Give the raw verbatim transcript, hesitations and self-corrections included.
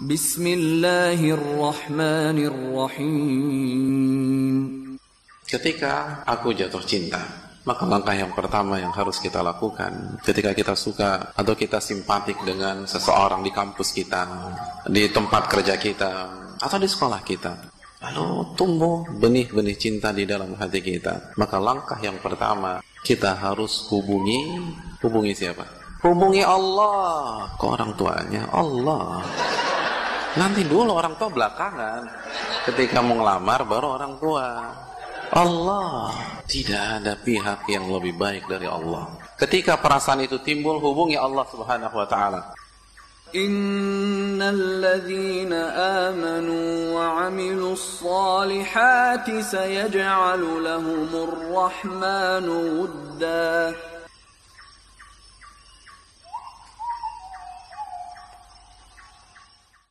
Bismillahirrahmanirrahim. Ketika aku jatuh cinta, maka langkah yang pertama yang harus kita lakukan ketika kita suka atau kita simpatik dengan seseorang di kampus kita, di tempat kerja kita, atau di sekolah kita, lalu tumbuh benih-benih cinta di dalam hati kita, maka langkah yang pertama kita harus hubungi hubungi siapa? Hubungi Allah. Ke orang tuanya Allah. Nanti dulu orang tua belakangan. Ketika mau ngelamar baru orang tua. Allah. Tidak ada pihak yang lebih baik dari Allah. Ketika perasaan itu timbul, hubungi Allah Subhanahu wa taala. Innal ladzina amanu wa 'amilus shalihati sayaj'alu lahumur rahmanu wudda.